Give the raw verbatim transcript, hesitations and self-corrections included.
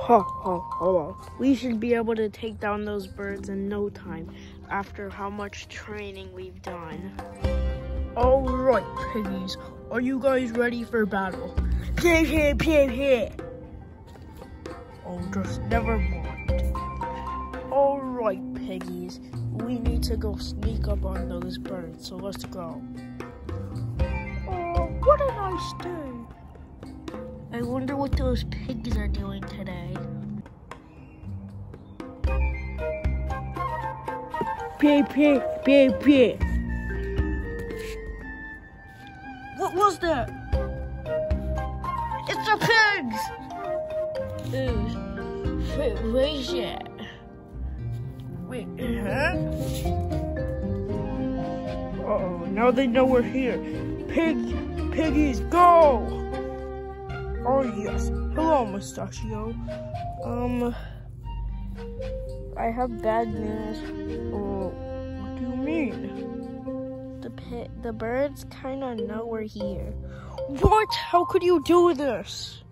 Ha ha ha. We should be able to take down those birds in no time after how much training we've done. All right, piggies. Are you guys ready for battle? Pee pee pee pee. Oh, just never mind. All right, piggies. We need to go sneak up on those birds, so let's go. Oh, what a nice day. I wonder what those pigs are doing today. Pee pee pee pee. What was that? It's the pigs! Ew. Wait, where is it? Wait, huh? Uh-oh, now they know we're here. Pig, piggies, go! Oh, yes. Hello, Mustachio. Um, I have bad news. Oh, what do you mean? The pit, the birds kind of know we're here. What? How could you do this?